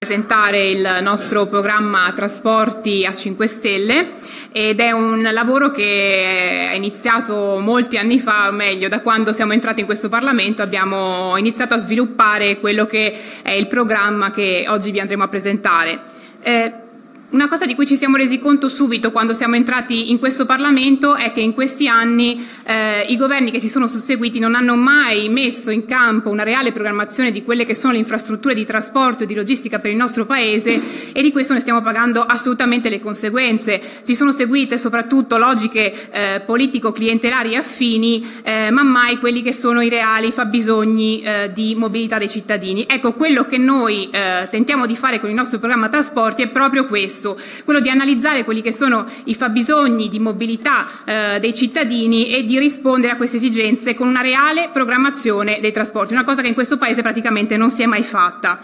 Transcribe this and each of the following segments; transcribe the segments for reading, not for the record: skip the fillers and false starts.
presentare il nostro programma Trasporti a 5 Stelle ed è un lavoro che è iniziato molti anni fa, o meglio da quando siamo entrati in questo Parlamento abbiamo iniziato a sviluppare quello che è il programma che oggi vi andremo a presentare. Una cosa di cui ci siamo resi conto subito quando siamo entrati in questo Parlamento è che in questi anni i governi che si sono susseguiti non hanno mai messo in campo una reale programmazione di quelle che sono le infrastrutture di trasporto e di logistica per il nostro Paese e di questo ne stiamo pagando assolutamente le conseguenze. Si sono seguite soprattutto logiche politico-clientelari e affini, ma mai quelli che sono i reali fabbisogni di mobilità dei cittadini. Ecco, quello che noi tentiamo di fare con il nostro programma Trasporti è proprio questo. Quello di analizzare quelli che sono i fabbisogni di mobilità dei cittadini e di rispondere a queste esigenze con una reale programmazione dei trasporti, una cosa che in questo Paese praticamente non si è mai fatta.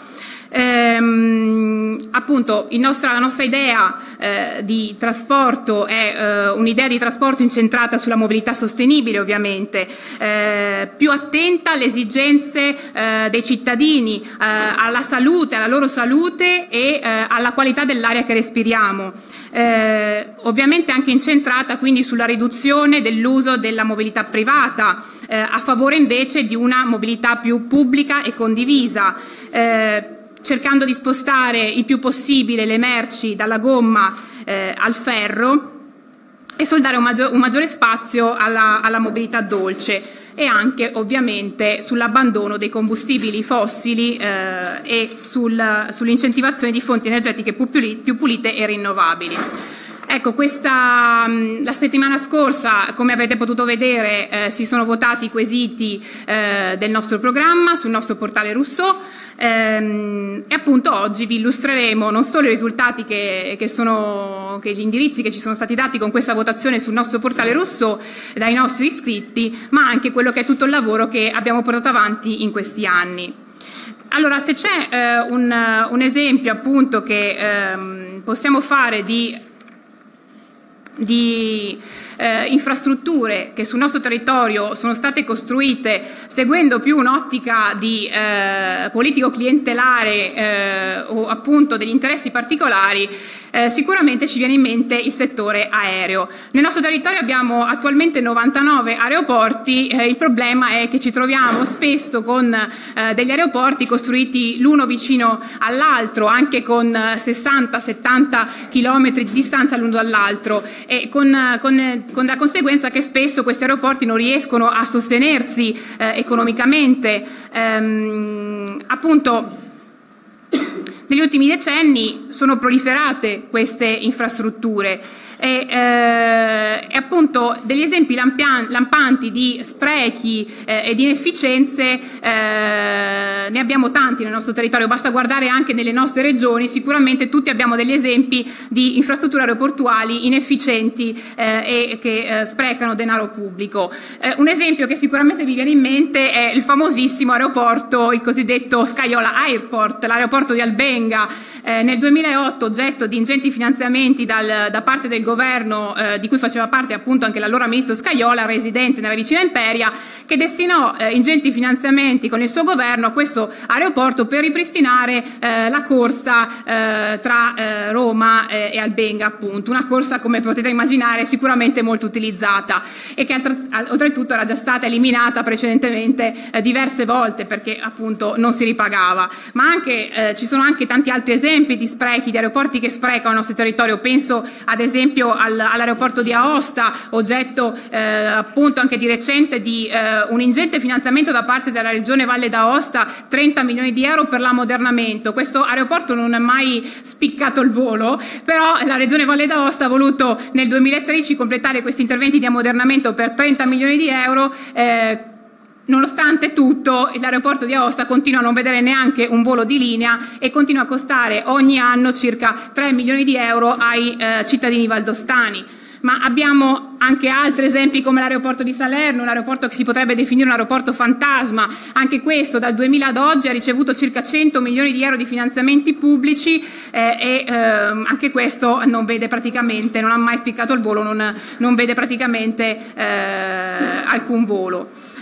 Appunto la nostra idea di trasporto è un'idea di trasporto incentrata sulla mobilità sostenibile, ovviamente, più attenta alle esigenze dei cittadini, alla salute, alla loro salute e alla qualità dell'aria che respiriamo. Ovviamente anche incentrata quindi sulla riduzione dell'uso della mobilità privata, a favore invece di una mobilità più pubblica e condivisa, cercando di spostare il più possibile le merci dalla gomma al ferro e soldare un maggiore spazio alla mobilità dolce e anche ovviamente sull'abbandono dei combustibili fossili e sull'incentivazione di fonti energetiche più pulite e rinnovabili. Ecco, la settimana scorsa, come avrete potuto vedere, si sono votati i quesiti del nostro programma sul nostro portale Rousseau e appunto oggi vi illustreremo non solo i risultati che gli indirizzi che ci sono stati dati con questa votazione sul nostro portale Rousseau dai nostri iscritti, ma anche quello che è tutto il lavoro che abbiamo portato avanti in questi anni. Allora, se c'è un esempio appunto che possiamo fare di infrastrutture che sul nostro territorio sono state costruite seguendo più un'ottica di politico-clientelare o appunto degli interessi particolari, sicuramente ci viene in mente il settore aereo. Nel nostro territorio abbiamo attualmente 99 aeroporti, il problema è che ci troviamo spesso con degli aeroporti costruiti l'uno vicino all'altro, anche con 60-70 km di distanza l'uno dall'altro, e con la conseguenza che spesso questi aeroporti non riescono a sostenersi economicamente. Appunto, negli ultimi decenni sono proliferate queste infrastrutture e appunto degli esempi lampanti di sprechi e di inefficienze ne abbiamo tanti nel nostro territorio, basta guardare anche nelle nostre regioni, sicuramente tutti abbiamo degli esempi di infrastrutture aeroportuali inefficienti e che sprecano denaro pubblico. Un esempio che sicuramente vi viene in mente è il famosissimo aeroporto, il cosiddetto Scaiola Airport, l'aeroporto di Albenga, nel 2008 oggetto di ingenti finanziamenti da parte del governo di cui faceva parte appunto anche l'allora ministro Scajola, residente nella vicina Imperia, che destinò ingenti finanziamenti con il suo governo a questo aeroporto per ripristinare la corsa tra Roma e Albenga, appunto, una corsa, come potete immaginare, sicuramente molto utilizzata e che oltretutto era già stata eliminata precedentemente diverse volte perché appunto non si ripagava. Ma anche ci sono anche tanti altri esempi di sprechi, di aeroporti che sprecano il nostro territorio. Penso ad esempio all'aeroporto di Aosta, oggetto appunto anche di recente di un ingente finanziamento da parte della regione Valle d'Aosta, 30 milioni di euro per l'ammodernamento. Questo aeroporto non è mai spiccato il volo, però la regione Valle d'Aosta ha voluto nel 2013 completare questi interventi di ammodernamento per 30 milioni di euro. Nonostante tutto, l'aeroporto di Aosta continua a non vedere neanche un volo di linea e continua a costare ogni anno circa 3 milioni di euro ai cittadini valdostani. Ma abbiamo anche altri esempi come l'aeroporto di Salerno, un aeroporto che si potrebbe definire un aeroporto fantasma. Anche questo dal 2000 ad oggi ha ricevuto circa 100 milioni di euro di finanziamenti pubblici e anche questo non vede praticamente, non ha mai spiccato il volo, non vede praticamente alcun volo.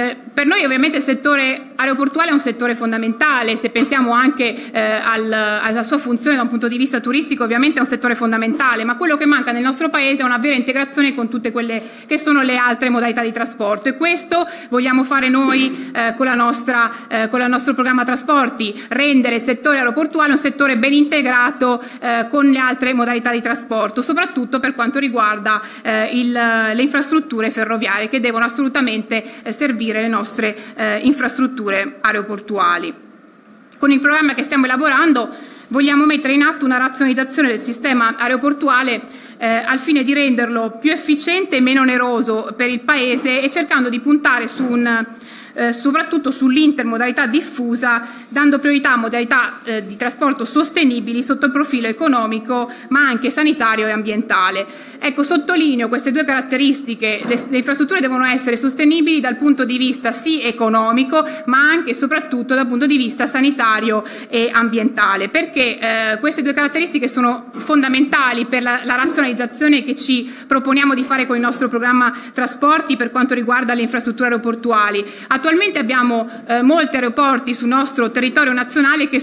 Per noi ovviamente il settore aeroportuale è un settore fondamentale, se pensiamo anche alla sua funzione da un punto di vista turistico ovviamente è un settore fondamentale, ma quello che manca nel nostro Paese è una vera integrazione con tutte quelle che sono le altre modalità di trasporto, e questo vogliamo fare noi con il nostro programma trasporti, rendere il settore aeroportuale un settore ben integrato con le altre modalità di trasporto, soprattutto per quanto riguarda le infrastrutture ferroviarie che devono assolutamente servire le nostre infrastrutture aeroportuali. Con il programma che stiamo elaborando vogliamo mettere in atto una razionalizzazione del sistema aeroportuale al fine di renderlo più efficiente e meno oneroso per il Paese, e cercando di puntare soprattutto sull'intermodalità diffusa, dando priorità a modalità di trasporto sostenibili sotto il profilo economico ma anche sanitario e ambientale. Ecco, sottolineo queste due caratteristiche: le infrastrutture devono essere sostenibili dal punto di vista sì economico ma anche e soprattutto dal punto di vista sanitario e ambientale, perché queste due caratteristiche sono fondamentali per la razionalizzazione che ci proponiamo di fare con il nostro programma trasporti per quanto riguarda le infrastrutture aeroportuali. Attualmente abbiamo molti aeroporti sul nostro territorio nazionale che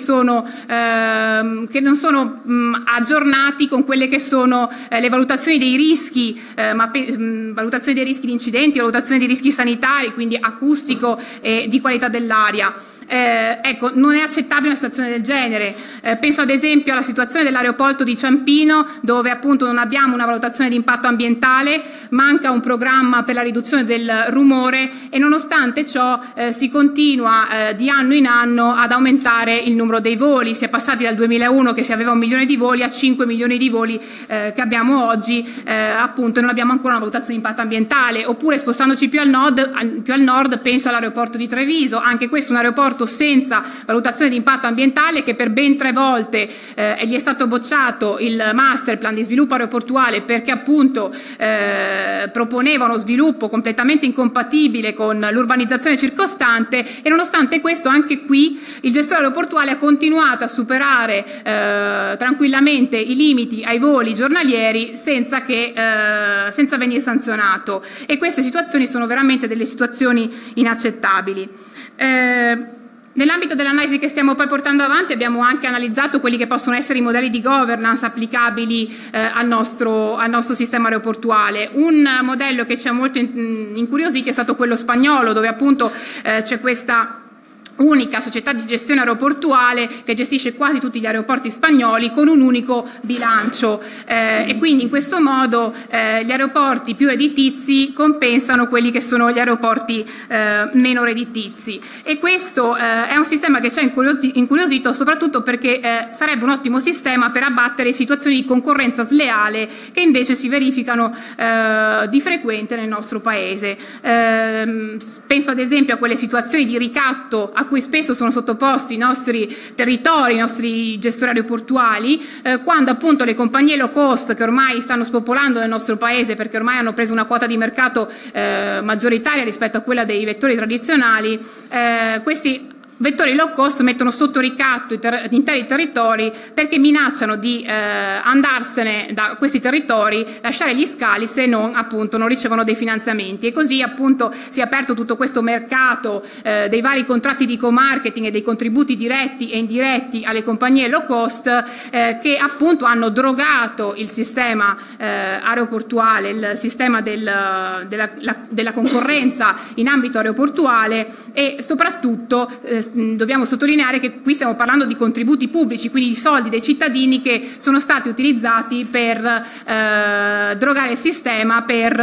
non sono aggiornati con quelle che sono le valutazioni dei rischi, valutazioni dei rischi di incidenti, valutazioni dei rischi sanitari, quindi acustico e di qualità dell'aria. Ecco, non è accettabile una situazione del genere. Penso ad esempio alla situazione dell'aeroporto di Ciampino, dove appunto non abbiamo una valutazione di impatto ambientale, manca un programma per la riduzione del rumore e nonostante ciò si continua di anno in anno ad aumentare il numero dei voli. Si è passati dal 2001 che si aveva 1 milione di voli a 5 milioni di voli che abbiamo oggi, appunto non abbiamo ancora una valutazione di impatto ambientale. Oppure spostandoci più al nord penso all'aeroporto di Treviso, anche questo è un aeroporto senza valutazione di impatto ambientale, che per ben 3 volte gli è stato bocciato il master plan di sviluppo aeroportuale perché appunto proponeva uno sviluppo completamente incompatibile con l'urbanizzazione circostante, e nonostante questo anche qui il gestore aeroportuale ha continuato a superare tranquillamente i limiti ai voli giornalieri senza venire sanzionato, e queste situazioni sono veramente delle situazioni inaccettabili. Nell'ambito dell'analisi che stiamo poi portando avanti abbiamo anche analizzato quelli che possono essere i modelli di governance applicabili al nostro sistema aeroportuale. Un modello che ci ha molto incuriositi è stato quello spagnolo, dove appunto c'è questa unica società di gestione aeroportuale che gestisce quasi tutti gli aeroporti spagnoli con un unico bilancio, e quindi in questo modo gli aeroporti più redditizi compensano quelli che sono gli aeroporti meno redditizi, e questo è un sistema che ci ha incuriosito soprattutto perché sarebbe un ottimo sistema per abbattere situazioni di concorrenza sleale che invece si verificano di frequente nel nostro Paese. Penso ad esempio a quelle situazioni di ricatto a cui spesso sono sottoposti i nostri territori, i nostri gestori aeroportuali, quando appunto le compagnie low cost che ormai stanno spopolando nel nostro Paese perché ormai hanno preso una quota di mercato maggioritaria rispetto a quella dei vettori tradizionali, questi vettori low cost mettono sotto ricatto interi territori perché minacciano di andarsene da questi territori, lasciare gli scali se non appunto non ricevono dei finanziamenti, e così appunto si è aperto tutto questo mercato dei vari contratti di co-marketing e dei contributi diretti e indiretti alle compagnie low cost che appunto hanno drogato il sistema aeroportuale, il sistema della concorrenza in ambito aeroportuale, e soprattutto dobbiamo sottolineare che qui stiamo parlando di contributi pubblici, quindi di soldi dei cittadini che sono stati utilizzati per drogare il sistema, per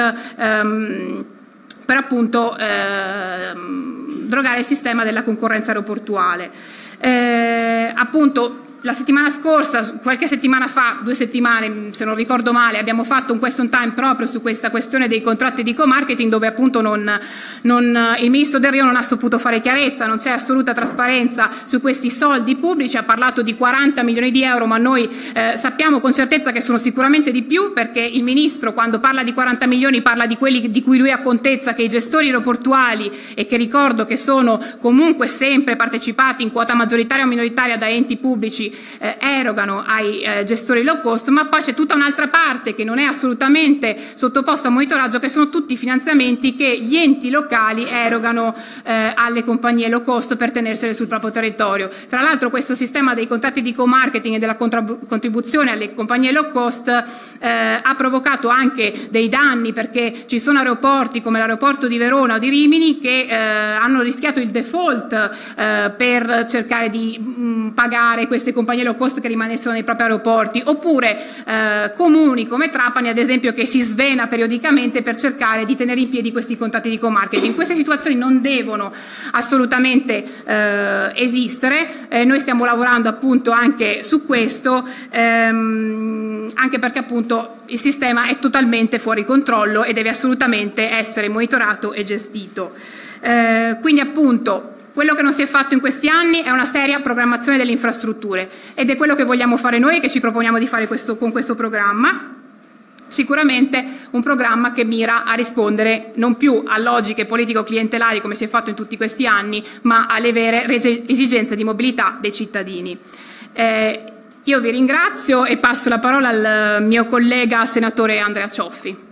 appunto drogare il sistema della concorrenza aeroportuale. Appunto la settimana scorsa, qualche settimana fa, 2 settimane se non ricordo male, abbiamo fatto un question time proprio su questa questione dei contratti di co-marketing, dove appunto il ministro Delrio non ha saputo fare chiarezza, non c'è assoluta trasparenza su questi soldi pubblici. Ha parlato di 40 milioni di euro, ma noi sappiamo con certezza che sono sicuramente di più, perché il ministro quando parla di 40 milioni parla di quelli di cui lui ha contezza, che i gestori aeroportuali, e che ricordo che sono comunque sempre partecipati in quota maggioritaria o minoritaria da enti pubblici, erogano ai gestori low cost, ma poi c'è tutta un'altra parte che non è assolutamente sottoposta a monitoraggio, che sono tutti i finanziamenti che gli enti locali erogano alle compagnie low cost per tenersele sul proprio territorio. Tra l'altro questo sistema dei contratti di co-marketing e della contribuzione alle compagnie low cost ha provocato anche dei danni, perché ci sono aeroporti come l'aeroporto di Verona o di Rimini che hanno rischiato il default per cercare di pagare queste compagnie low cost che rimanessero nei propri aeroporti, oppure comuni come Trapani ad esempio che si svena periodicamente per cercare di tenere in piedi questi contratti di co-marketing. Queste situazioni non devono assolutamente esistere, noi stiamo lavorando appunto anche su questo, anche perché appunto il sistema è totalmente fuori controllo e deve assolutamente essere monitorato e gestito. Quindi appunto quello che non si è fatto in questi anni è una seria programmazione delle infrastrutture, ed è quello che vogliamo fare noi e che ci proponiamo di fare con questo programma. Sicuramente un programma che mira a rispondere non più a logiche politico-clientelari come si è fatto in tutti questi anni, ma alle vere esigenze di mobilità dei cittadini. Io vi ringrazio e passo la parola al mio collega senatore Andrea Cioffi.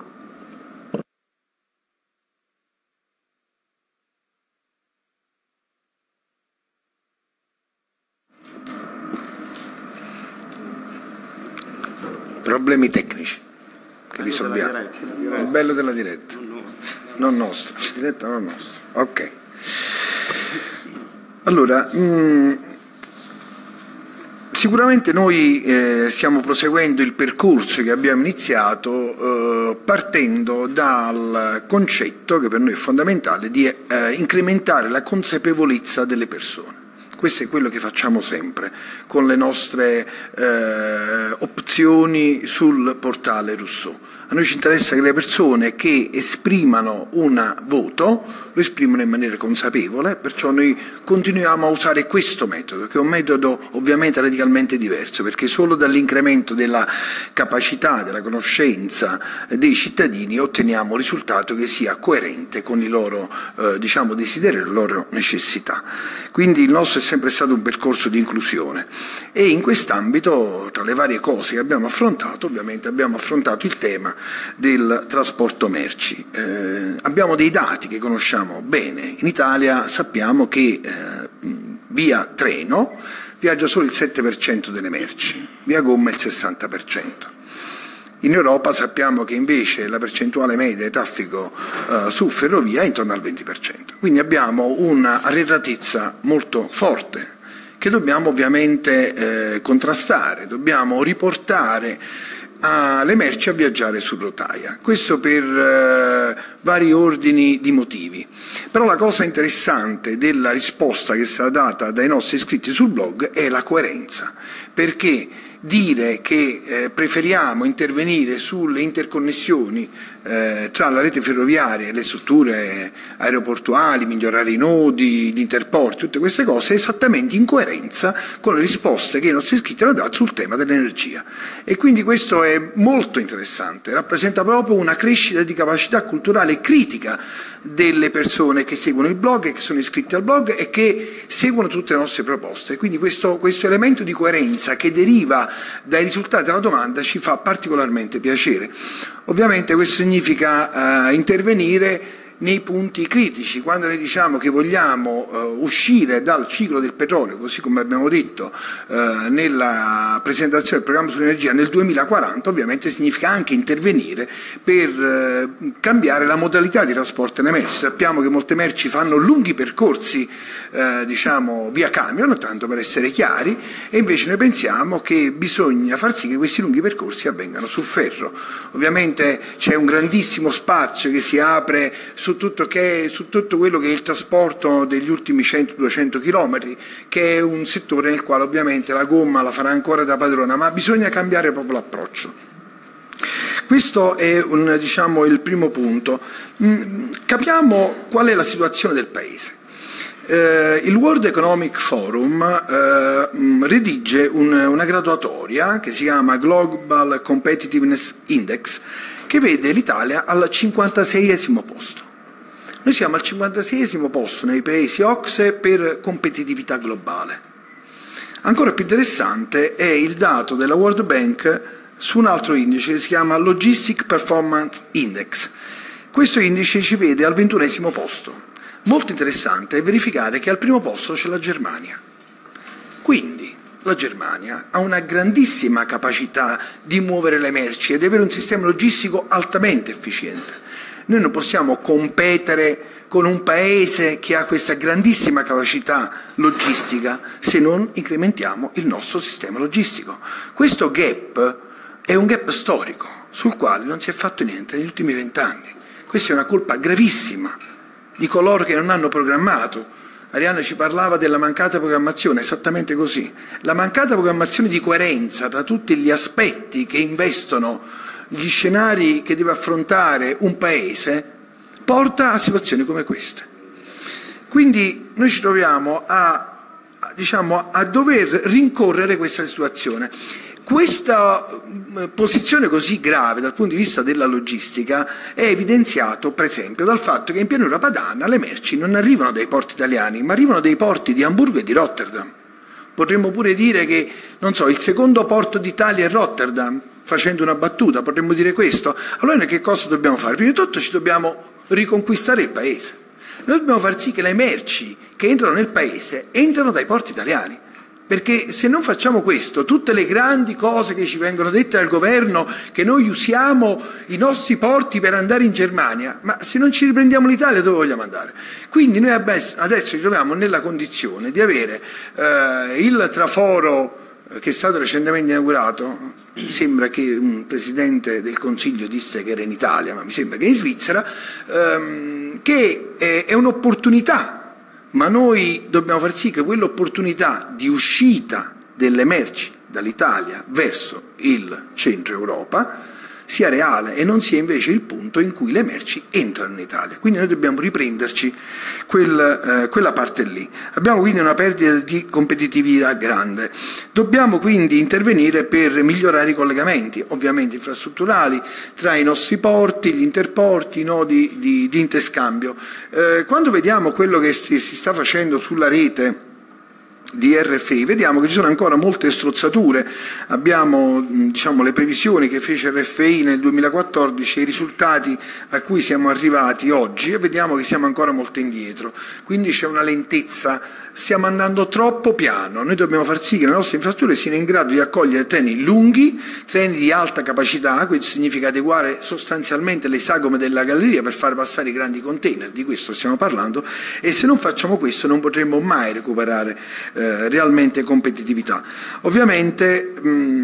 Problemi tecnici che risolviamo. Il bello della diretta. Non nostro. Diretta non nostra. Ok. Allora, sicuramente noi stiamo proseguendo il percorso che abbiamo iniziato partendo dal concetto che per noi è fondamentale di incrementare la consapevolezza delle persone. Questo è quello che facciamo sempre con le nostre opzioni sul portale Rousseau. A noi ci interessa che le persone che esprimano un voto lo esprimono in maniera consapevole, perciò noi continuiamo a usare questo metodo, che è un metodo ovviamente radicalmente diverso, perché solo dall'incremento della capacità, della conoscenza dei cittadini otteniamo un risultato che sia coerente con i loro desideri e le loro necessità. Quindi il nostro è sempre stato un percorso di inclusione e in quest'ambito, tra le varie cose che abbiamo affrontato, ovviamente abbiamo affrontato il tema del trasporto merci. Abbiamo dei dati che conosciamo bene. In Italia sappiamo che via treno viaggia solo il 7% delle merci, via gomma il 60%. In Europa sappiamo che invece la percentuale media di traffico su ferrovia è intorno al 20%. Quindi abbiamo un'arretratezza molto forte che dobbiamo ovviamente contrastare, dobbiamo riportare le merci a viaggiare su rotaia. Questo per vari ordini di motivi. Però la cosa interessante della risposta che è stata data dai nostri iscritti sul blog è la coerenza, perché dire che preferiamo intervenire sulle interconnessioni tra la rete ferroviaria e le strutture aeroportuali, migliorare i nodi, gli interporti, tutte queste cose, è esattamente in coerenza con le risposte che i nostri iscritti hanno dato sul tema dell'energia. E quindi questo è molto interessante, rappresenta proprio una crescita di capacità culturale e critica delle persone che seguono il blog e che sono iscritti al blog e che seguono tutte le nostre proposte. Quindi questo elemento di coerenza che deriva dai risultati della domanda ci fa particolarmente piacere. Ovviamente questo significa intervenire nei punti critici. Quando noi diciamo che vogliamo uscire dal ciclo del petrolio, così come abbiamo detto nella presentazione del programma sull'energia nel 2040, ovviamente significa anche intervenire per cambiare la modalità di trasporto delle merci. Sappiamo che molte merci fanno lunghi percorsi via camion, tanto per essere chiari, e invece noi pensiamo che bisogna far sì che questi lunghi percorsi avvengano su ferro. Ovviamente c'è un grandissimo spazio che si apre su tutto quello che è il trasporto degli ultimi 100-200 km, che è un settore nel quale ovviamente la gomma la farà ancora da padrona, ma bisogna cambiare proprio l'approccio. Questo è il primo punto. Capiamo qual è la situazione del Paese. Il World Economic Forum redige una graduatoria che si chiama Global Competitiveness Index, che vede l'Italia al 56esimo posto. Noi siamo al 56esimo posto nei paesi OCSE per competitività globale. Ancora più interessante è il dato della World Bank su un altro indice che si chiama Logistic Performance Index. Questo indice ci vede al 21° posto. Molto interessante è verificare che al primo posto c'è la Germania. Quindi la Germania ha una grandissima capacità di muovere le merci e di avere un sistema logistico altamente efficiente. Noi non possiamo competere con un paese che ha questa grandissima capacità logistica se non incrementiamo il nostro sistema logistico. Questo gap è un gap storico sul quale non si è fatto niente negli ultimi 20 anni. Questa è una colpa gravissima di coloro che non hanno programmato. Arianna ci parlava della mancata programmazione, esattamente così. La mancata programmazione di coerenza tra tutti gli aspetti che investono gli scenari che deve affrontare un paese porta a situazioni come queste. Quindi noi ci troviamo a dover rincorrere questa situazione. Questa posizione così grave dal punto di vista della logistica è evidenziato per esempio dal fatto che in pianura padana le merci non arrivano dai porti italiani, ma arrivano dai porti di Amburgo e di Rotterdam. Potremmo pure dire che, non so, il secondo porto d'Italia è Rotterdam, facendo una battuta, potremmo dire questo. Allora noi che cosa dobbiamo fare? Prima di tutto ci dobbiamo riconquistare il paese. Noi dobbiamo far sì che le merci che entrano nel paese entrano dai porti italiani. Perché se non facciamo questo, tutte le grandi cose che ci vengono dette dal governo, che noi usiamo i nostri porti per andare in Germania, ma se non ci riprendiamo l'Italia dove vogliamo andare? Quindi noi adesso ci troviamo nella condizione di avere il traforo che è stato recentemente inaugurato. Mi sembra che un Presidente del Consiglio disse che era in Italia, ma mi sembra che è in Svizzera, che è un'opportunità. Ma noi dobbiamo far sì che quell'opportunità di uscita delle merci dall'Italia verso il centro Europa sia reale e non sia invece il punto in cui le merci entrano in Italia. Quindi noi dobbiamo riprenderci quella parte lì. Abbiamo quindi una perdita di competitività grande. Dobbiamo quindi intervenire per migliorare i collegamenti, ovviamente infrastrutturali, tra i nostri porti, gli interporti, i nodi di interscambio. Quando vediamo quello che si sta facendo sulla rete di RFI, vediamo che ci sono ancora molte strozzature. Abbiamo le previsioni che fece RFI nel 2014 e i risultati a cui siamo arrivati oggi e vediamo che siamo ancora molto indietro, quindi c'è una lentezza, stiamo andando troppo piano. Noi dobbiamo far sì che le nostre infrastrutture siano in grado di accogliere treni lunghi, treni di alta capacità, questo significa adeguare sostanzialmente le sagome della galleria per far passare i grandi container, di questo stiamo parlando, e se non facciamo questo non potremo mai recuperare realmente competitività. Ovviamente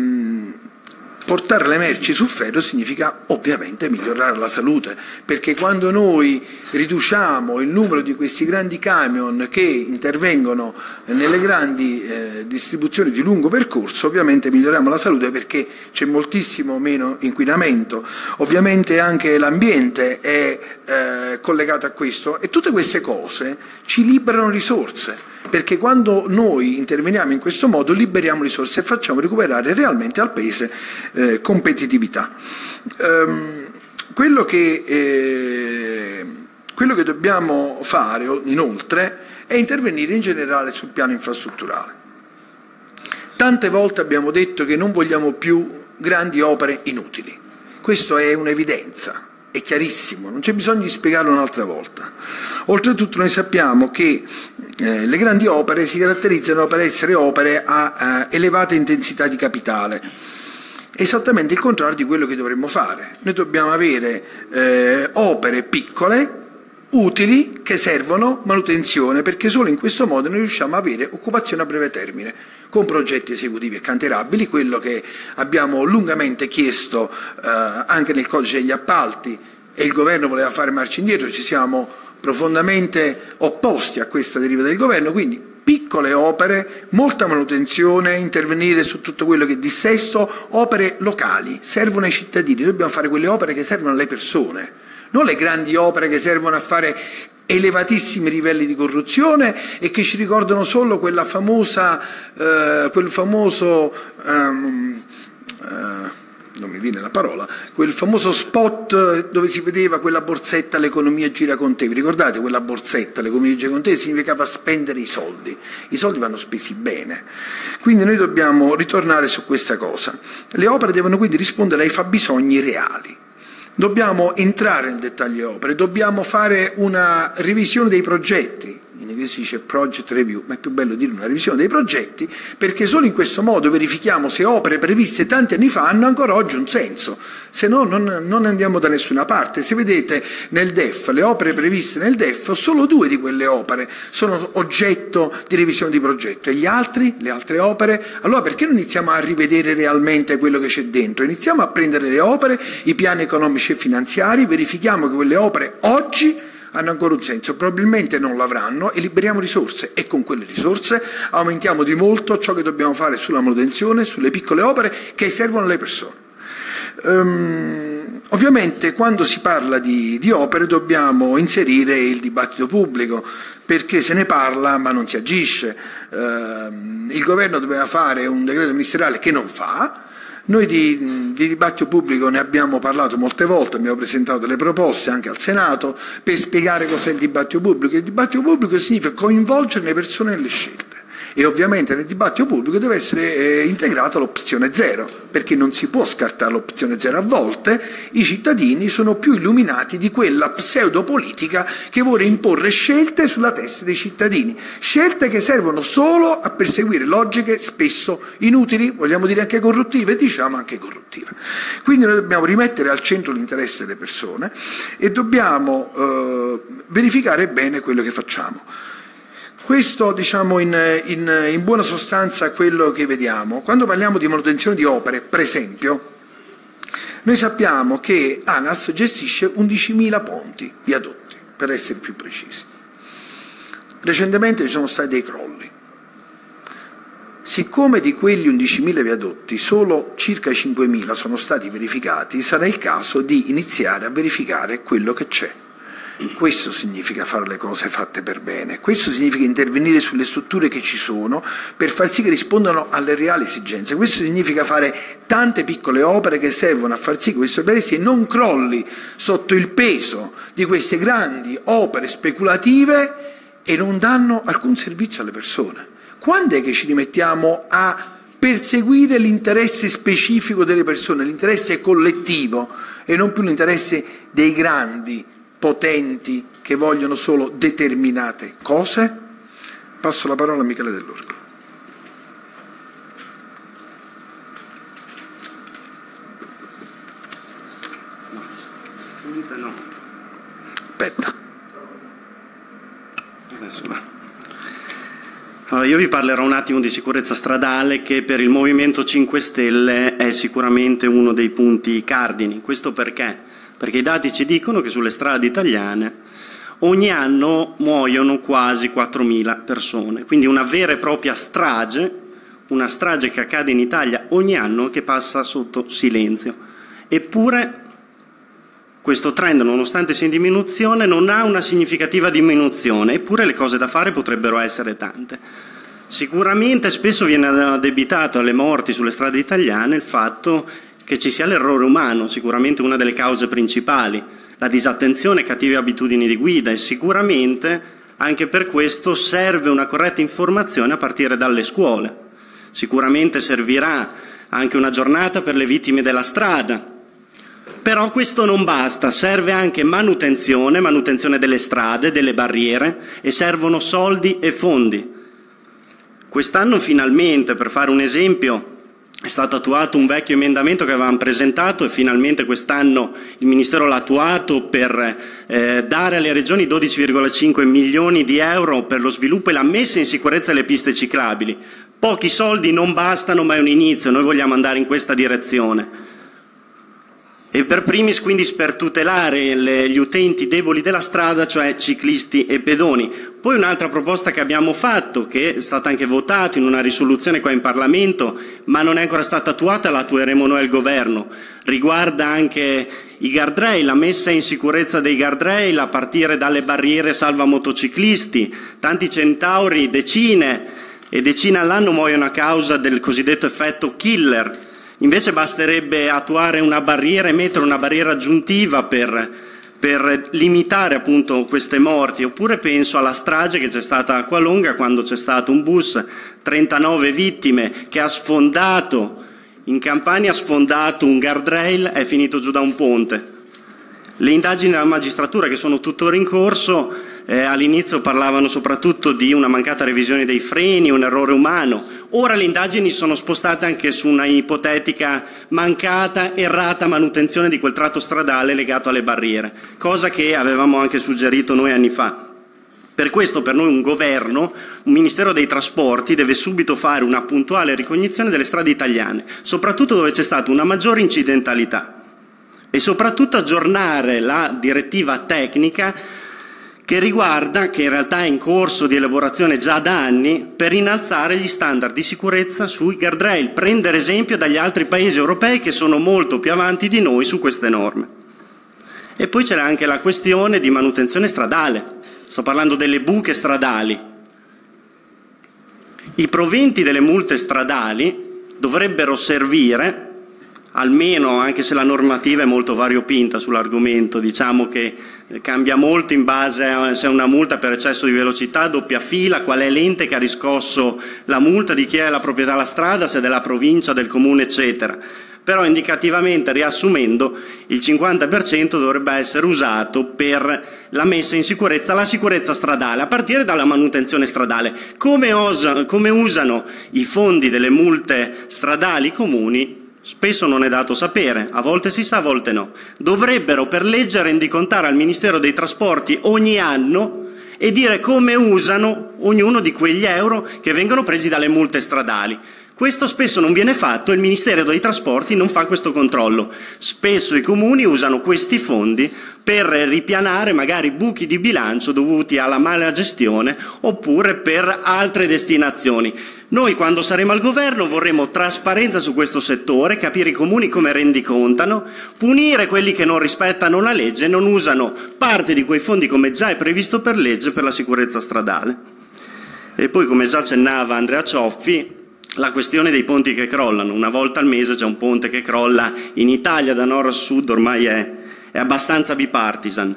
portare le merci su ferro significa ovviamente migliorare la salute, perché quando noi riduciamo il numero di questi grandi camion che intervengono nelle grandi distribuzioni di lungo percorso, ovviamente miglioriamo la salute perché c'è moltissimo meno inquinamento. Ovviamente anche l'ambiente è collegato a questo e tutte queste cose ci liberano risorse, perché quando noi interveniamo in questo modo liberiamo risorse e facciamo recuperare realmente al Paese competitività. Quello che dobbiamo fare inoltre è intervenire in generale sul piano infrastrutturale. Tante volte abbiamo detto che non vogliamo più grandi opere inutili, questo è un'evidenza. È chiarissimo, non c'è bisogno di spiegarlo un'altra volta. Oltretutto noi sappiamo che le grandi opere si caratterizzano per essere opere a elevata intensità di capitale, esattamente il contrario di quello che dovremmo fare. Noi dobbiamo avere opere piccole, utili, che servono manutenzione, perché solo in questo modo noi riusciamo a avere occupazione a breve termine, con progetti esecutivi e cantierabili, quello che abbiamo lungamente chiesto anche nel codice degli appalti e il governo voleva fare marcia indietro, ci siamo profondamente opposti a questa deriva del governo, quindi piccole opere, molta manutenzione, intervenire su tutto quello che è dissesto, opere locali, servono ai cittadini, dobbiamo fare quelle opere che servono alle persone, non le grandi opere che servono a fare elevatissimi livelli di corruzione e che ci ricordano solo quella famosa, quel famoso non mi viene la parola, quel famoso spot dove si vedeva quella borsetta l'economia gira con te, vi ricordate quella borsetta l'economia gira con te? Significava spendere i soldi vanno spesi bene, quindi noi dobbiamo ritornare su questa cosa. Le opere devono quindi rispondere ai fabbisogni reali, dobbiamo entrare nel dettaglio delle opere, dobbiamo fare una revisione dei progetti. In inglese si dice project review, ma è più bello dire una revisione dei progetti, perché solo in questo modo verifichiamo se opere previste tanti anni fa hanno ancora oggi un senso, se no non andiamo da nessuna parte. Se vedete nel DEF, le opere previste nel DEF, solo 2 di quelle opere sono oggetto di revisione di progetto, e le altre opere, allora perché non iniziamo a rivedere realmente quello che c'è dentro? Iniziamo a prendere le opere, i piani economici e finanziari, verifichiamo che quelle opere oggi hanno ancora un senso, probabilmente non l'avranno, e liberiamo risorse, e con quelle risorse aumentiamo di molto ciò che dobbiamo fare sulla manutenzione, sulle piccole opere che servono alle persone. Ovviamente quando si parla di opere dobbiamo inserire il dibattito pubblico, perché se ne parla ma non si agisce. Il governo doveva fare un decreto ministeriale che non fa. Noi di dibattito pubblico ne abbiamo parlato molte volte, abbiamo presentato delle proposte anche al Senato per spiegare cos'è il dibattito pubblico. Il dibattito pubblico significa coinvolgere le persone nelle scelte, e ovviamente nel dibattito pubblico deve essere integrata l'opzione zero, perché non si può scartare l'opzione zero. A volte i cittadini sono più illuminati di quella pseudopolitica che vuole imporre scelte sulla testa dei cittadini, scelte che servono solo a perseguire logiche spesso inutili, vogliamo dire anche corruttive, diciamo anche corruttive. Quindi noi dobbiamo rimettere al centro l'interesse delle persone e dobbiamo verificare bene quello che facciamo. Questo, diciamo, in buona sostanza quello che vediamo. Quando parliamo di manutenzione di opere, per esempio, noi sappiamo che ANAS gestisce 11.000 ponti, viadotti, per essere più precisi. Recentemente ci sono stati dei crolli. Siccome di quegli 11.000 viadotti solo circa 5.000 sono stati verificati, sarà il caso di iniziare a verificare quello che c'è. Questo significa fare le cose fatte per bene, questo significa intervenire sulle strutture che ci sono per far sì che rispondano alle reali esigenze, questo significa fare tante piccole opere che servono a far sì che questo paese non crolli sotto il peso di queste grandi opere speculative e non danno alcun servizio alle persone. Quando è che ci rimettiamo a perseguire l'interesse specifico delle persone, l'interesse collettivo e non più l'interesse dei grandi potenti che vogliono solo determinate cose? Passo la parola a Michele Dell'Orco. No. Aspetta. Adesso va. Allora, io vi parlerò un attimo di sicurezza stradale, che per il Movimento 5 Stelle è sicuramente uno dei punti cardini. Questo perché? Perché i dati ci dicono che sulle strade italiane ogni anno muoiono quasi 4.000 persone, quindi una vera e propria strage, una strage che accade in Italia ogni anno che passa sotto silenzio. Eppure questo trend, nonostante sia in diminuzione, non ha una significativa diminuzione, eppure le cose da fare potrebbero essere tante. Sicuramente spesso viene addebitato alle morti sulle strade italiane il fatto che ci sia l'errore umano, sicuramente una delle cause principali, la disattenzione e cattive abitudini di guida, e sicuramente anche per questo serve una corretta informazione a partire dalle scuole. Sicuramente servirà anche una giornata per le vittime della strada, però questo non basta, serve anche manutenzione delle strade, delle barriere, e servono soldi e fondi. Quest'anno finalmente, per fare un esempio, è stato attuato un vecchio emendamento che avevamo presentato e finalmente quest'anno il Ministero l'ha attuato per dare alle regioni 12,5 milioni di euro per lo sviluppo e la messa in sicurezza delle piste ciclabili. Pochi soldi non bastano, ma è un inizio, noi vogliamo andare in questa direzione. E per primis quindi per tutelare gli utenti deboli della strada, cioè ciclisti e pedoni. Poi un'altra proposta che abbiamo fatto, che è stata anche votata in una risoluzione qua in Parlamento, ma non è ancora stata attuata, la attueremo noi al Governo, riguarda anche i guardrail, la messa in sicurezza dei guardrail a partire dalle barriere salva motociclisti. Tanti centauri, decine e decine all'anno muoiono a causa del cosiddetto effetto killer, Invece basterebbe attuare una barriera e mettere una barriera aggiuntiva per limitare appunto queste morti. Oppure penso alla strage che c'è stata a Acqualonga, quando c'è stato un bus, 39 vittime, che ha sfondato in Campania, ha sfondato un guardrail, è finito giù da un ponte. Le indagini della magistratura, che sono tuttora in corso, all'inizio parlavano soprattutto di una mancata revisione dei freni, un errore umano. Ora le indagini sono spostate anche su una ipotetica mancata, errata manutenzione di quel tratto stradale legato alle barriere, cosa che avevamo anche suggerito noi anni fa. Per questo per noi un governo, un Ministero dei Trasporti deve subito fare una puntuale ricognizione delle strade italiane, soprattutto dove c'è stata una maggiore incidentalità, e soprattutto aggiornare la direttiva tecnica che riguarda, che in realtà è in corso di elaborazione già da anni, per innalzare gli standard di sicurezza sui guardrail, prendere esempio dagli altri paesi europei che sono molto più avanti di noi su queste norme. E poi c'è anche la questione di manutenzione stradale, sto parlando delle buche stradali. I proventi delle multe stradali dovrebbero servire, almeno, anche se la normativa è molto variopinta sull'argomento, diciamo che cambia molto in base a se è una multa per eccesso di velocità, doppia fila, qual è l'ente che ha riscosso la multa, di chi è la proprietà della strada, se è della provincia, del comune, eccetera. Però indicativamente, riassumendo, il 50% dovrebbe essere usato per la messa in sicurezza, la sicurezza stradale, a partire dalla manutenzione stradale. Come usano i fondi delle multe stradali comuni? Spesso non è dato sapere, a volte si sa, a volte no. Dovrebbero per legge rendicontare al Ministero dei Trasporti ogni anno e dire come usano ognuno di quegli euro che vengono presi dalle multe stradali. Questo spesso non viene fatto e il Ministero dei Trasporti non fa questo controllo. Spesso i comuni usano questi fondi per ripianare magari buchi di bilancio dovuti alla mala gestione oppure per altre destinazioni. Noi quando saremo al governo vorremmo trasparenza su questo settore, capire i comuni come rendicontano, punire quelli che non rispettano la legge e non usano parte di quei fondi come già è previsto per legge per la sicurezza stradale. E poi, come già accennava Andrea Cioffi, la questione dei ponti che crollano. Una volta al mese c'è un ponte che crolla in Italia da nord a sud, ormai è abbastanza bipartisan.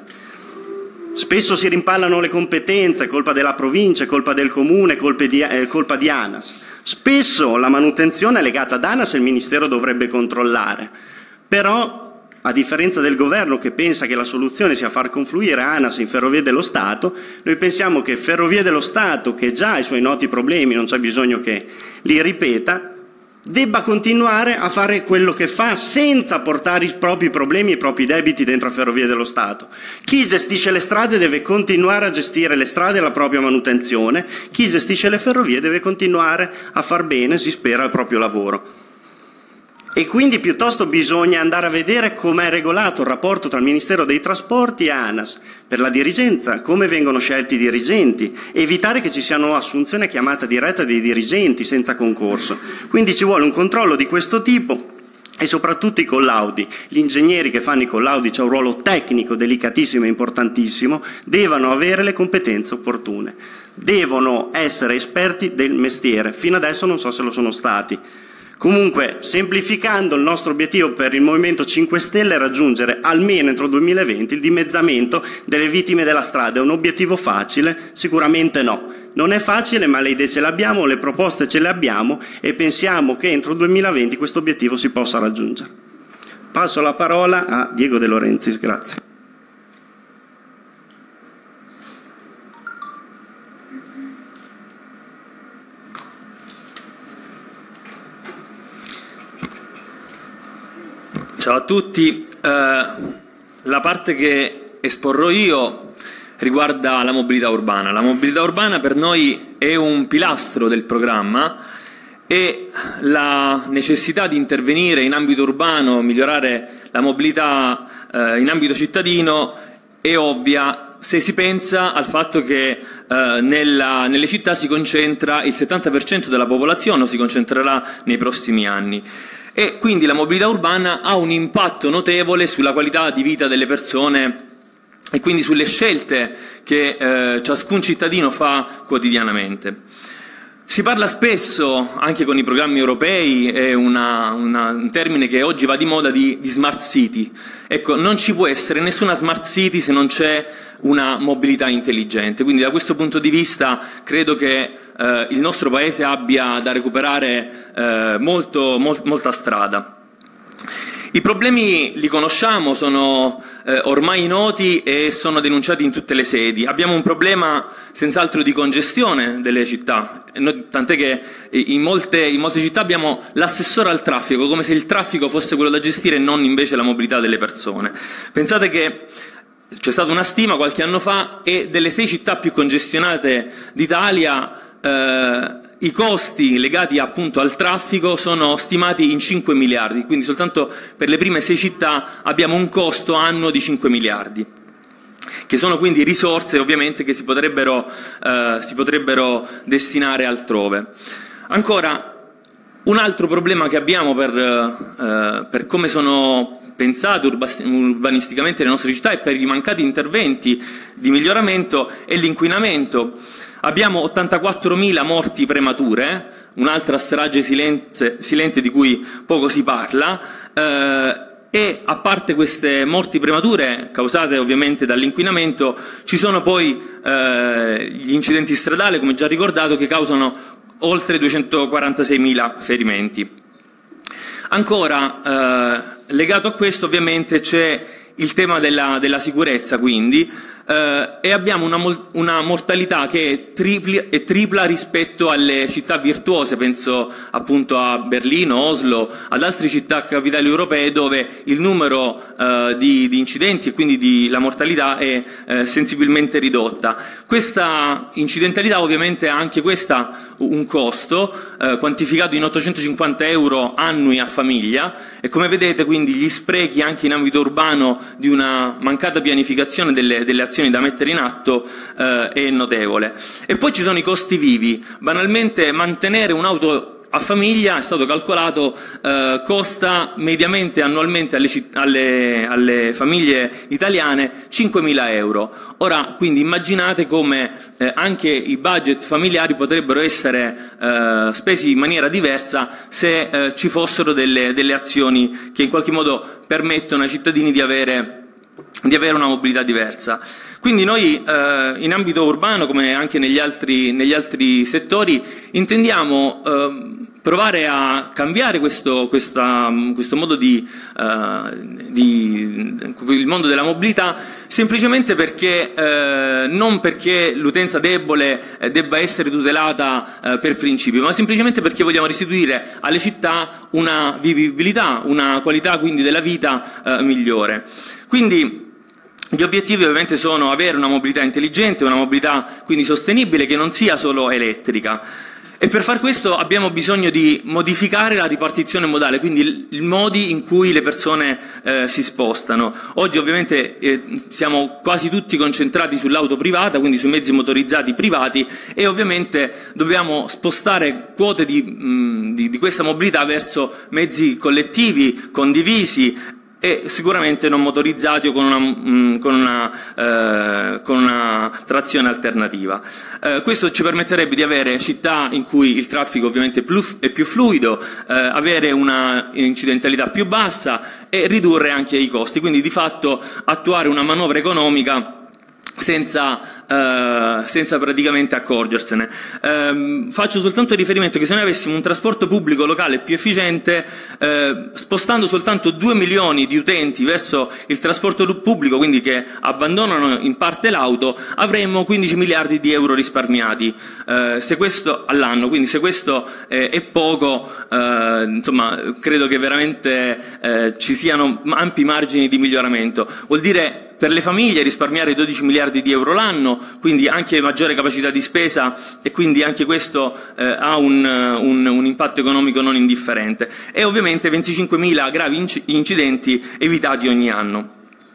Spesso si rimpallano le competenze, colpa della provincia, colpa del comune, colpa di ANAS. Spesso la manutenzione è legata ad ANAS e il Ministero dovrebbe controllare. Però, a differenza del governo che pensa che la soluzione sia far confluire ANAS in Ferrovie dello Stato, noi pensiamo che Ferrovie dello Stato, che già ha i suoi noti problemi, non c'è bisogno che li ripeta, debba continuare a fare quello che fa senza portare i propri problemi e i propri debiti dentro a Ferrovie dello Stato. Chi gestisce le strade deve continuare a gestire le strade e la propria manutenzione, chi gestisce le ferrovie deve continuare a far bene, si spera, il proprio lavoro. E quindi piuttosto bisogna andare a vedere com'è regolato il rapporto tra il Ministero dei Trasporti e ANAS per la dirigenza, come vengono scelti i dirigenti, evitare che ci siano assunzioni a chiamata diretta dei dirigenti senza concorso. Quindi ci vuole un controllo di questo tipo e soprattutto i collaudi. Gli ingegneri che fanno i collaudi, c'è un ruolo tecnico delicatissimo e importantissimo, devono avere le competenze opportune, devono essere esperti del mestiere. Fino adesso non so se lo sono stati. Comunque, semplificando, il nostro obiettivo per il Movimento 5 Stelle è raggiungere almeno entro il 2020 il dimezzamento delle vittime della strada. È un obiettivo facile? Sicuramente no. Non è facile, ma le idee ce le abbiamo, le proposte ce le abbiamo e pensiamo che entro il 2020 questo obiettivo si possa raggiungere. Passo la parola a Diego De Laurentiis, grazie. Ciao a tutti, la parte che esporrò io riguarda la mobilità urbana. La mobilità urbana per noi è un pilastro del programma e la necessità di intervenire in ambito urbano, migliorare la mobilità in ambito cittadino è ovvia se si pensa al fatto che nelle città si concentra il 70% della popolazione o si concentrerà nei prossimi anni. E quindi la mobilità urbana ha un impatto notevole sulla qualità di vita delle persone e quindi sulle scelte che ciascun cittadino fa quotidianamente. Si parla spesso, anche con i programmi europei, è un termine che oggi va di moda, di smart city. Ecco, non ci può essere nessuna smart city se non c'è una mobilità intelligente. Quindi da questo punto di vista credo che il nostro Paese abbia da recuperare molta strada. I problemi li conosciamo, sono ormai noti e sono denunciati in tutte le sedi. Abbiamo un problema senz'altro di congestione delle città, tant'è che in molte città abbiamo l'assessore al traffico, come se il traffico fosse quello da gestire e non invece la mobilità delle persone. Pensate che c'è stata una stima qualche anno fa e delle 6 città più congestionate d'Italia i costi legati appunto al traffico sono stimati in 5 miliardi, quindi soltanto per le prime 6 città abbiamo un costo annuo di 5 miliardi, che sono quindi risorse ovviamente che si potrebbero destinare altrove. Ancora, un altro problema che abbiamo per come sono pensate urbanisticamente le nostre città e per i mancati interventi di miglioramento è l'inquinamento. Abbiamo 84.000 morti premature, un'altra strage silente di cui poco si parla, e a parte queste morti premature causate ovviamente dall'inquinamento, ci sono poi gli incidenti stradali, come già ricordato, che causano oltre 246.000 ferimenti. Ancora, legato a questo ovviamente c'è il tema della sicurezza, quindi, e abbiamo una mortalità che è tripla rispetto alle città virtuose, penso appunto a Berlino, Oslo, ad altre città capitali europee dove il numero di incidenti e quindi la mortalità è sensibilmente ridotta. Questa incidentalità ovviamente ha anche questa un costo quantificato in 850 euro annui a famiglia e come vedete quindi gli sprechi anche in ambito urbano di una mancata pianificazione delle azioni da mettere in atto è notevole. E poi ci sono i costi vivi. Banalmente mantenere un'auto a famiglia, è stato calcolato, costa mediamente annualmente alle famiglie italiane 5.000 euro. Ora, quindi immaginate come anche i budget familiari potrebbero essere spesi in maniera diversa se ci fossero delle azioni che in qualche modo permettono ai cittadini di avere una mobilità diversa. Quindi noi in ambito urbano, come anche negli altri settori, intendiamo provare a cambiare questo modo il mondo della mobilità, semplicemente perché non perché l'utenza debole debba essere tutelata per principio, ma semplicemente perché vogliamo restituire alle città una vivibilità, una qualità quindi della vita migliore. Quindi gli obiettivi ovviamente sono avere una mobilità intelligente, una mobilità quindi sostenibile che non sia solo elettrica. E per far questo abbiamo bisogno di modificare la ripartizione modale, quindi i modi in cui le persone si spostano. Oggi ovviamente siamo quasi tutti concentrati sull'auto privata, quindi sui mezzi motorizzati privati e ovviamente dobbiamo spostare quote di questa mobilità verso mezzi collettivi, condivisi, e sicuramente non motorizzati o con una trazione alternativa. Questo ci permetterebbe di avere città in cui il traffico ovviamente è più fluido, avere una incidentalità più bassa e ridurre anche i costi, quindi di fatto attuare una manovra economica senza praticamente accorgersene. Faccio soltanto riferimento che se noi avessimo un trasporto pubblico locale più efficiente, spostando soltanto 2 milioni di utenti verso il trasporto pubblico, quindi che abbandonano in parte l'auto, avremmo 15 miliardi di euro risparmiati all'anno, quindi se questo è poco, insomma, credo che veramente ci siano ampi margini di miglioramento. Vuol dire per le famiglie risparmiare 12 miliardi di euro l'anno, quindi anche maggiore capacità di spesa e quindi anche questo ha un impatto economico non indifferente e ovviamente 25.000 gravi incidenti evitati ogni anno.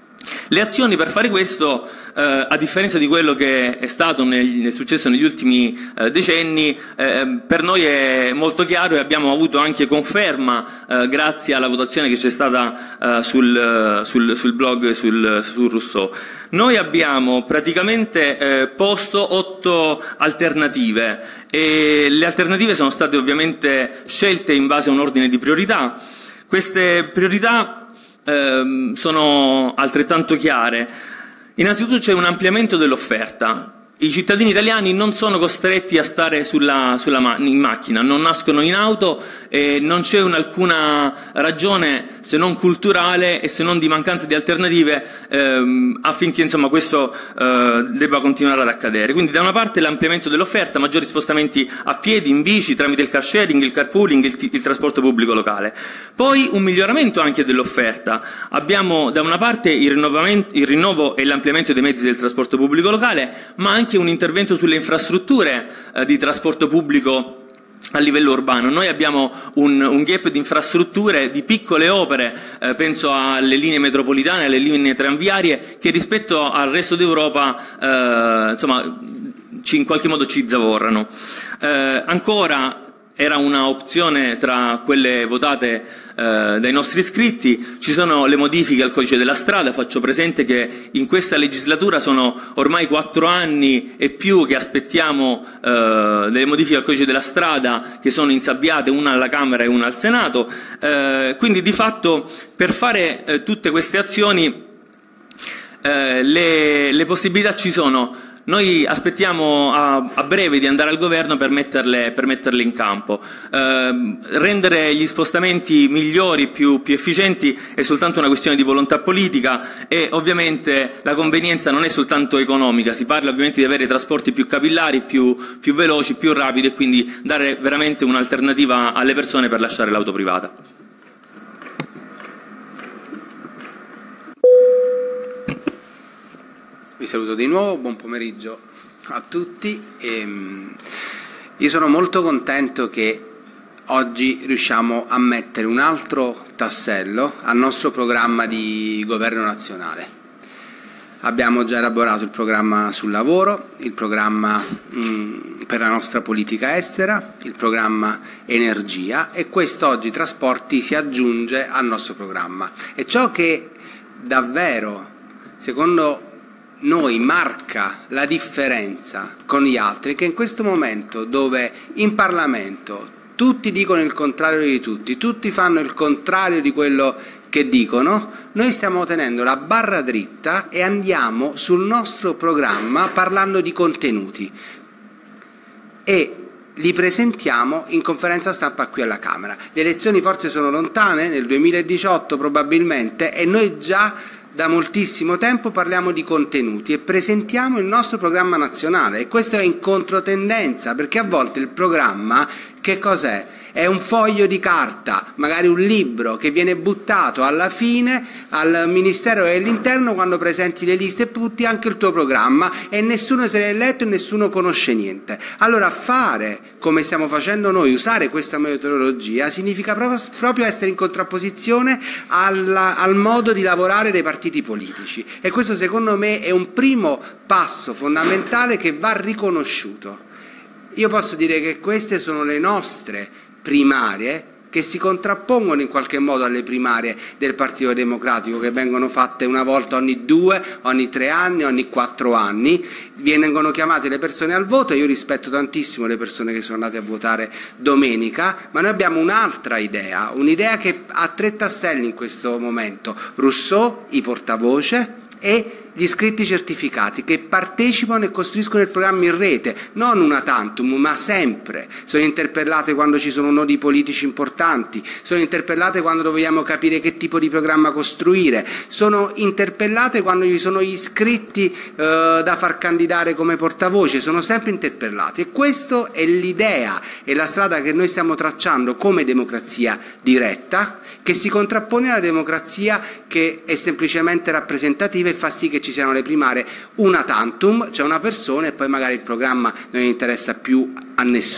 Le azioni per fare questo, a differenza di quello che è stato è successo negli ultimi decenni, per noi è molto chiaro e abbiamo avuto anche conferma grazie alla votazione che c'è stata sul blog su Rousseau. Noi abbiamo praticamente posto 8 alternative e le alternative sono state ovviamente scelte in base a un ordine di priorità. Queste priorità sono altrettanto chiare. Innanzitutto c'è un ampliamento dell'offerta. I cittadini italiani non sono costretti a stare in macchina, non nascono in auto e non c'è alcuna ragione se non culturale e se non di mancanza di alternative affinché insomma, questo debba continuare ad accadere. Quindi da una parte l'ampliamento dell'offerta, maggiori spostamenti a piedi, in bici, tramite il car sharing, il carpooling, il trasporto pubblico locale. Poi un miglioramento anche dell'offerta. Abbiamo da una parte il rinnovo e l'ampliamento dei mezzi del trasporto pubblico locale, ma anche un intervento sulle infrastrutture di trasporto pubblico a livello urbano. Noi abbiamo un gap di infrastrutture, di piccole opere, penso alle linee metropolitane, alle linee tranviarie, che rispetto al resto d'Europa insomma, in qualche modo ci zavorrano. Ancora era una opzione tra quelle votate dai nostri iscritti, ci sono le modifiche al codice della strada. Faccio presente che in questa legislatura sono ormai 4 anni e più che aspettiamo delle modifiche al codice della strada che sono insabbiate, una alla Camera e una al Senato, quindi di fatto per fare tutte queste azioni le possibilità ci sono. Noi aspettiamo a breve di andare al governo per metterle in campo. Rendere gli spostamenti migliori, più efficienti, è soltanto una questione di volontà politica e ovviamente la convenienza non è soltanto economica, si parla ovviamente di avere trasporti più capillari, più veloci, più rapidi e quindi dare veramente un'alternativa alle persone per lasciare l'auto privata. Vi saluto di nuovo, buon pomeriggio a tutti. Io sono molto contento che oggi riusciamo a mettere un altro tassello al nostro programma di governo nazionale. Abbiamo già elaborato il programma sul lavoro, il programma per la nostra politica estera, il programma energia e quest'oggi trasporti si aggiunge al nostro programma. E ciò che davvero, secondo noi, marca la differenza con gli altri, che in questo momento dove in Parlamento tutti dicono il contrario di tutti fanno il contrario di quello che dicono, noi stiamo tenendo la barra dritta e andiamo sul nostro programma parlando di contenuti e li presentiamo in conferenza stampa qui alla Camera. Le elezioni forse sono lontane, nel 2018 probabilmente, e noi già da moltissimo tempo parliamo di contenuti e presentiamo il nostro programma nazionale e questo è in controtendenza, perché a volte il programma che cos'è? È un foglio di carta, magari un libro che viene buttato alla fine al Ministero dell'Interno quando presenti le liste e butti anche il tuo programma e nessuno se l'è letto e nessuno conosce niente. Allora fare come stiamo facendo noi, usare questa metodologia, significa proprio essere in contrapposizione al modo di lavorare dei partiti politici e questo secondo me è un primo passo fondamentale che va riconosciuto. Io posso dire che queste sono le nostre primarie che si contrappongono in qualche modo alle primarie del Partito Democratico che vengono fatte una volta ogni 2, ogni 3 anni, ogni 4 anni, vengono chiamate le persone al voto e io rispetto tantissimo le persone che sono andate a votare domenica, ma noi abbiamo un'altra idea, un'idea che ha 3 tasselli in questo momento: Rousseau, i portavoce e gli iscritti certificati che partecipano e costruiscono il programma in rete, non una tantum, ma sempre. Sono interpellate quando ci sono nodi politici importanti, sono interpellate quando dobbiamo capire che tipo di programma costruire, sono interpellate quando ci sono gli iscritti da far candidare come portavoce, sono sempre interpellati e questa è l'idea e la strada che noi stiamo tracciando come democrazia diretta, che si contrappone alla democrazia che è semplicemente rappresentativa e fa sì che ci siano le primarie una tantum, cioè una persona e poi magari il programma non interessa più a nessuno.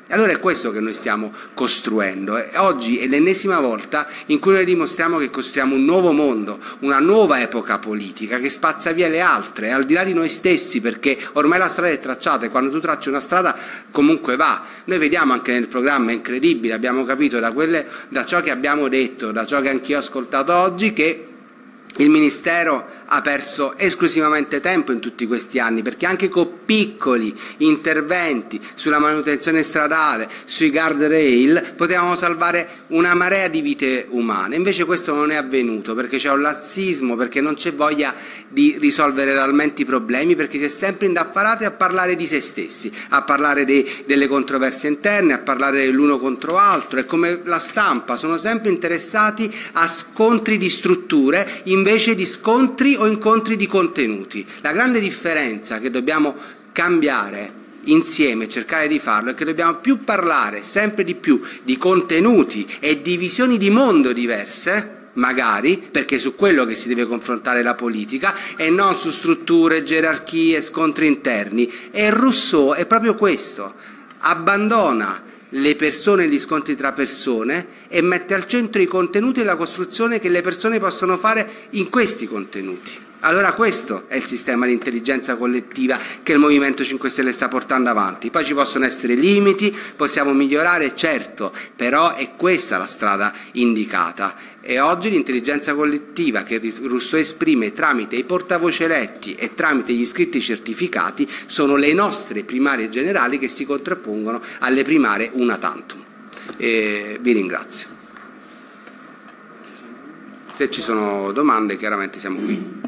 E allora è questo che noi stiamo costruendo. E oggi è l'ennesima volta in cui noi dimostriamo che costruiamo un nuovo mondo, una nuova epoca politica che spazza via le altre, al di là di noi stessi, perché ormai la strada è tracciata e quando tu tracci una strada comunque va. Noi vediamo anche nel programma, è incredibile, abbiamo capito da ciò che abbiamo detto, da ciò che anch'io ho ascoltato oggi, che il Ministero ha perso esclusivamente tempo in tutti questi anni, perché anche con piccoli interventi sulla manutenzione stradale, sui guardrail, potevamo salvare una marea di vite umane. Invece questo non è avvenuto, perché c'è un lassismo, perché non c'è voglia di risolvere realmente i problemi, perché si è sempre indaffarati a parlare di se stessi, a parlare delle controversie interne, a parlare dell'uno contro l'altro. E come la stampa sono sempre interessati a scontri di strutture invece di scontri o incontri di contenuti. La grande differenza che dobbiamo cambiare insieme, cercare di farlo, è che dobbiamo più parlare sempre di più di contenuti e di visioni di mondo diverse, magari, perché è su quello che si deve confrontare la politica e non su strutture, gerarchie, scontri interni. E Rousseau è proprio questo, abbandona le persone e gli scontri tra persone e mette al centro i contenuti e la costruzione che le persone possono fare in questi contenuti. Allora questo è il sistema di intelligenza collettiva che il Movimento 5 Stelle sta portando avanti. Poi ci possono essere limiti, possiamo migliorare, certo, però è questa la strada indicata. E oggi l'intelligenza collettiva che Rousseau esprime tramite i portavoce eletti e tramite gli iscritti certificati sono le nostre primarie generali che si contrappongono alle primarie una tantum. Vi ringrazio. Se ci sono domande, chiaramente siamo qui.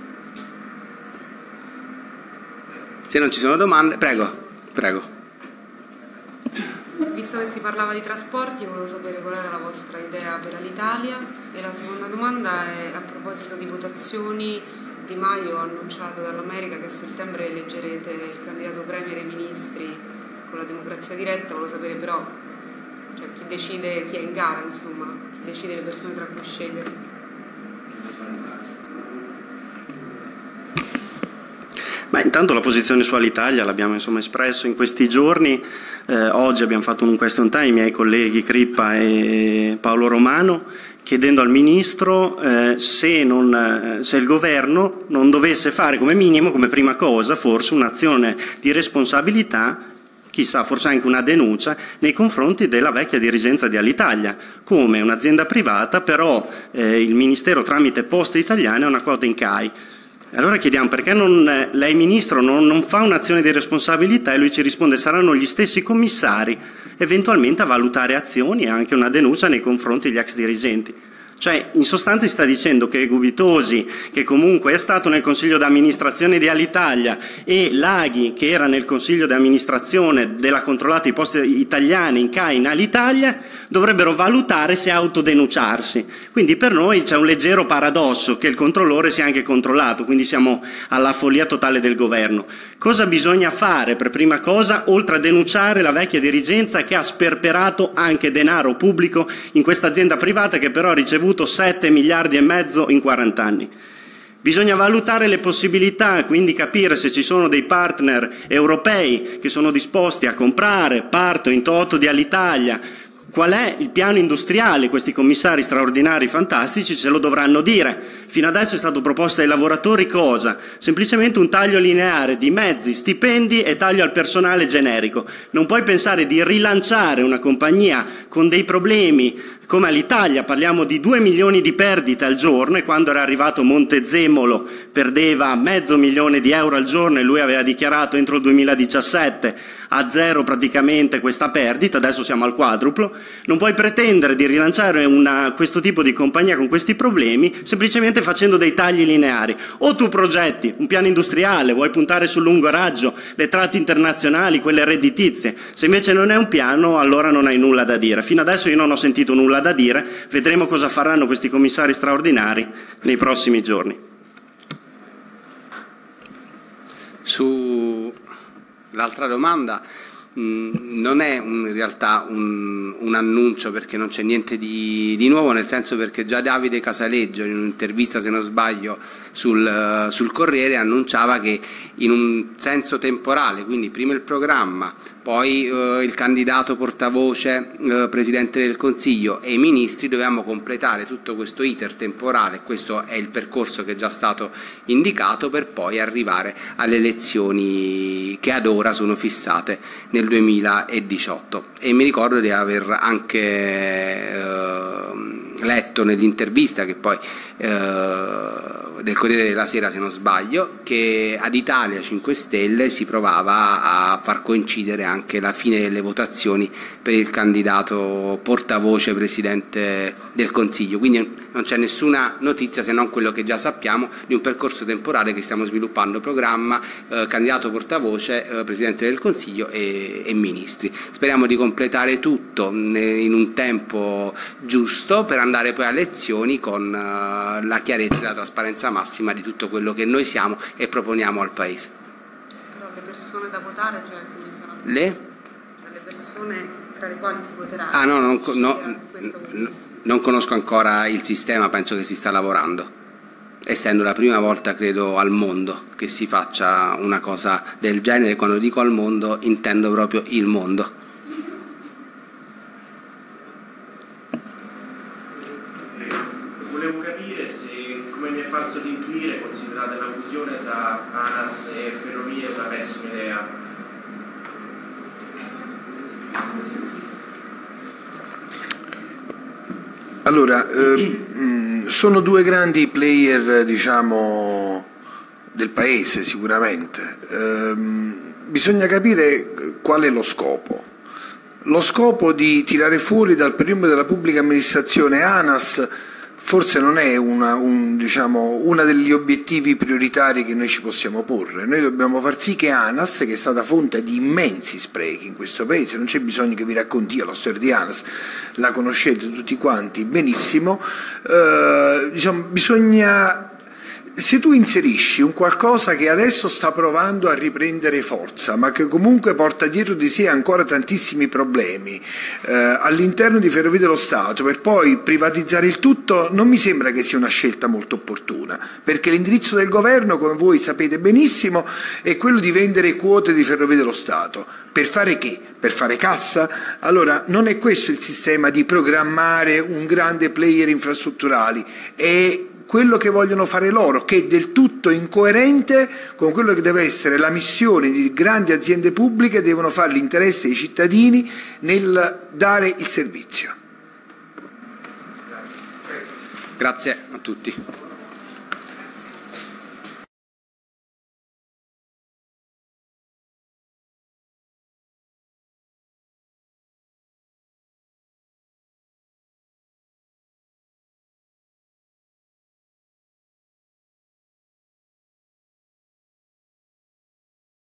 Se non ci sono domande, prego. Visto che si parlava di trasporti, volevo sapere qual era la vostra idea per l'Italia. E la seconda domanda è a proposito di votazioni. Di Maio ha annunciato dall'America che a settembre eleggerete il candidato premier e i ministri con la democrazia diretta. Volevo sapere però, cioè, chi decide, chi è in gara, insomma, chi decide le persone tra cui scegliere. Ma intanto la posizione su Alitalia l'abbiamo espresso in questi giorni. Oggi abbiamo fatto un question time, i miei colleghi Crippa e Paolo Romano, chiedendo al Ministro se il Governo non dovesse fare come minimo, come prima cosa, forse un'azione di responsabilità, chissà, forse anche una denuncia nei confronti della vecchia dirigenza di Alitalia, come un'azienda privata, però il Ministero tramite Poste Italiane ha una quota in CAI. Allora chiediamo perché lei Ministro non fa un'azione di responsabilità, e lui ci risponde saranno gli stessi commissari eventualmente a valutare azioni e anche una denuncia nei confronti degli ex dirigenti. Cioè, in sostanza si sta dicendo che Gubitosi, che comunque è stato nel consiglio di amministrazione di Alitalia, e Laghi, che era nel consiglio di amministrazione della controllata di Poste Italiane in CAI in Alitalia, dovrebbero valutare se autodenunciarsi. Quindi per noi c'è un leggero paradosso che il controllore sia anche controllato, quindi siamo alla follia totale del governo. Cosa bisogna fare per prima cosa, oltre a denunciare la vecchia dirigenza che ha sperperato anche denaro pubblico in questa azienda privata che però ha ricevuto 7 miliardi e mezzo in 40 anni? Bisogna valutare le possibilità, quindi capire se ci sono dei partner europei che sono disposti a comprare parte in toto di Alitalia. Qual è il piano industriale? Questi commissari straordinari, fantastici, ce lo dovranno dire. Fino adesso è stato proposto ai lavoratori cosa? Semplicemente un taglio lineare di mezzi, stipendi e taglio al personale generico. Non puoi pensare di rilanciare una compagnia con dei problemi come Alitalia, parliamo di 2 milioni di perdite al giorno, e quando era arrivato Montezemolo perdeva €500.000 al giorno e lui aveva dichiarato entro il 2017 a zero praticamente questa perdita, adesso siamo al quadruplo. Non puoi pretendere di rilanciare questo tipo di compagnia con questi problemi semplicemente facendo dei tagli lineari. O tu progetti un piano industriale, vuoi puntare sul lungo raggio, le tratte internazionali, quelle redditizie. Se invece non è un piano, allora non hai nulla da dire. Fino adesso io non ho sentito nulla da dire, vedremo cosa faranno questi commissari straordinari nei prossimi giorni. Sull'altra domanda, non è in realtà un annuncio, perché non c'è niente di nuovo, nel senso perché già Davide Casaleggio in un'intervista, se non sbaglio, sul Corriere annunciava che in un senso temporale, quindi prima il programma, poi il candidato portavoce, Presidente del Consiglio e i ministri, dovevamo completare tutto questo iter temporale. Questo è il percorso che è già stato indicato per poi arrivare alle elezioni che ad ora sono fissate nel 2018. E mi ricordo di aver anche letto nell'intervista che poi del Corriere della Sera, se non sbaglio, che ad Italia 5 Stelle si provava a far coincidere anche la fine delle votazioni per il candidato portavoce Presidente del Consiglio. Quindi non c'è nessuna notizia, se non quello che già sappiamo, di un percorso temporale che stiamo sviluppando: programma, candidato portavoce, Presidente del Consiglio e ministri. Speriamo di completare tutto in un tempo giusto per andare poi alle elezioni con la chiarezza e la trasparenza massima di tutto quello che noi siamo e proponiamo al Paese. Però le persone da votare, cioè come saranno? Le persone tra le quali si voterà? Ah no, non conosco ancora il sistema, penso che si sta lavorando, essendo la prima volta, credo, al mondo che si faccia una cosa del genere. Quando dico al mondo intendo proprio il mondo. Volevo capire se, come mi è parso di intuire, considerate la fusione tra ANAS e Ferrovie una pessima idea. Allora, sono due grandi player, diciamo, del Paese sicuramente. Bisogna capire qual è lo scopo. Lo scopo di tirare fuori dal perimetro della pubblica amministrazione ANAS forse non è uno degli obiettivi prioritari che noi ci possiamo porre. Noi dobbiamo far sì che ANAS, che è stata fonte di immensi sprechi in questo Paese, non c'è bisogno che vi racconti io la storia di ANAS, la conoscete tutti quanti benissimo, bisogna... Se tu inserisci un qualcosa che adesso sta provando a riprendere forza, ma che comunque porta dietro di sé ancora tantissimi problemi all'interno di Ferrovie dello Stato, per poi privatizzare il tutto, non mi sembra che sia una scelta molto opportuna, perché l'indirizzo del governo, come voi sapete benissimo, è quello di vendere quote di Ferrovie dello Stato. Per fare che? Per fare cassa? Allora non è questo il sistema di programmare un grande player infrastrutturali, è quello che vogliono fare loro, che è del tutto incoerente con quello che deve essere la missione di grandi aziende pubbliche, devono fare l'interesse dei cittadini nel dare il servizio. Grazie a tutti.